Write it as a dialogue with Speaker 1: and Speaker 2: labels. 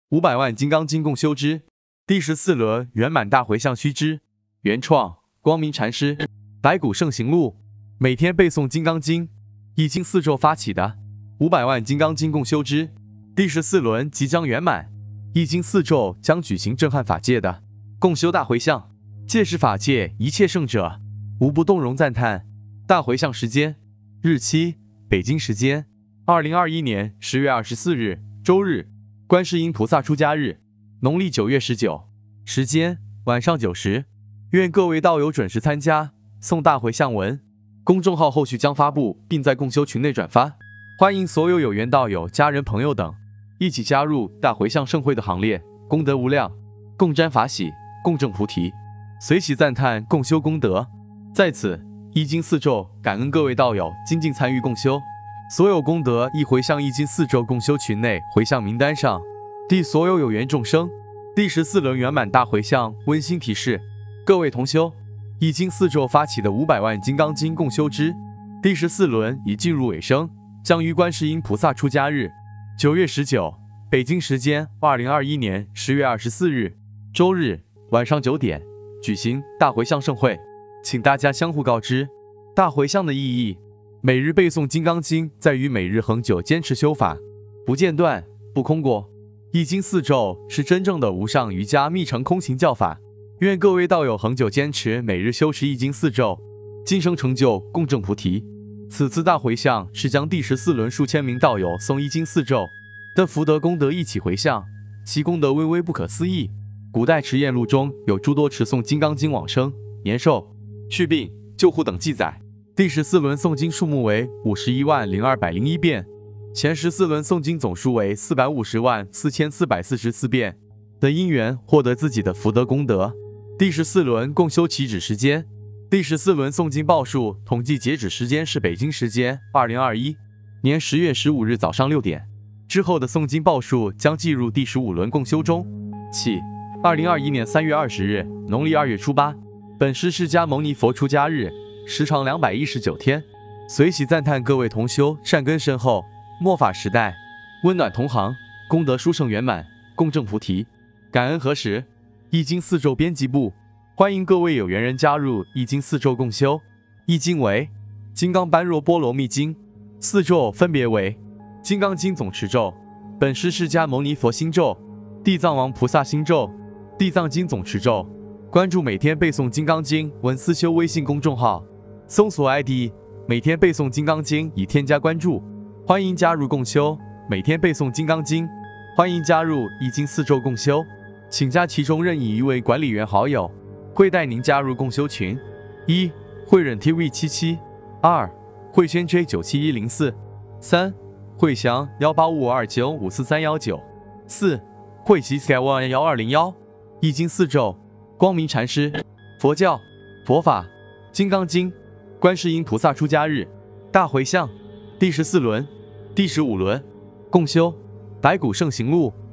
Speaker 1: 500万金刚经共修之第14轮圆满大回向须知，原创光明禅师，白骨圣行录。每天背诵金刚经，易经4咒发起的500万金刚经共修之第14轮即将圆满，易经4咒将举行震撼法界的共修大回向，届时法界一切圣者无不动容赞叹。大回向时间、日期：北京时间2021年10月24日周日，观世音菩萨出家日，农历9月19，时间晚上9时。愿各位道友准时参加诵大回向文，公众号后续将发布，并在共修群内转发。欢迎所有有缘道友、家人、朋友等一起加入大回向盛会的行列，功德无量，共沾法喜，共证菩提，随喜赞叹共修功德。在此，易经4咒感恩各位道友精进参与共修，所有功德亦回向易经4咒共修群内回向名单上，替所有有缘众生。第14轮圆满大回向温馨提示：各位同修，易经4咒发起的500万金刚经共修之第14轮已进入尾声，将于观世音菩萨出家日9月19，北京时间2021年10月24日周日晚上9点举行大回向盛会，请大家相互告知。大回向的意义：每日背诵金刚经，在于每日恒久坚持修法，不间断，不空过。易经4咒是真正的无上瑜伽密乘空行教法，愿各位道友恒久坚持，每日修持易经4咒，今生成就共证菩提。此次大回向是将第14轮数千名道友诵易经4咒的福德功德一起回向，其功德微微不可思议。古代持验录中有诸多持诵金刚经往生、延寿、去病、救护等记载。第14轮诵经数目为510201遍，前14轮诵经总数为4504444遍的因缘获得自己的福德功德。第14轮共修起止时间：第14轮诵经报数统计截止时间是北京时间2021年10月15日早上6点，之后的诵经报数将计入第15轮共修中。起2021年3月20日农历2月初8，本师释迦牟尼佛出家日，时长219天。随喜赞叹各位同修善根深厚，末法时代温暖同行，功德殊胜圆满，共证菩提。感恩核实易经4咒编辑部，欢迎各位有缘人加入易经4咒共修。易经为金刚般若波罗蜜经，4咒分别为金刚经总持咒、本师释迦牟尼佛心咒、地藏王菩萨心咒、地藏经总持咒。关注每天背诵金刚经文思修微信公众号，搜索 ID 每天背诵金刚经已添加关注，欢迎加入共修。每天背诵金刚经，欢迎加入易经4咒共修，请加其中任意一位管理员好友，会带您加入共修群。1. 慧忍 TV77 2. 慧轩 J97104 3. 慧祥18552954319 4. 慧喜 Sky11201 易经4咒光明禅师，佛教、佛法、金刚经，观世音菩萨出家日，大回向，第14轮、第15轮共修，白骨圣行录。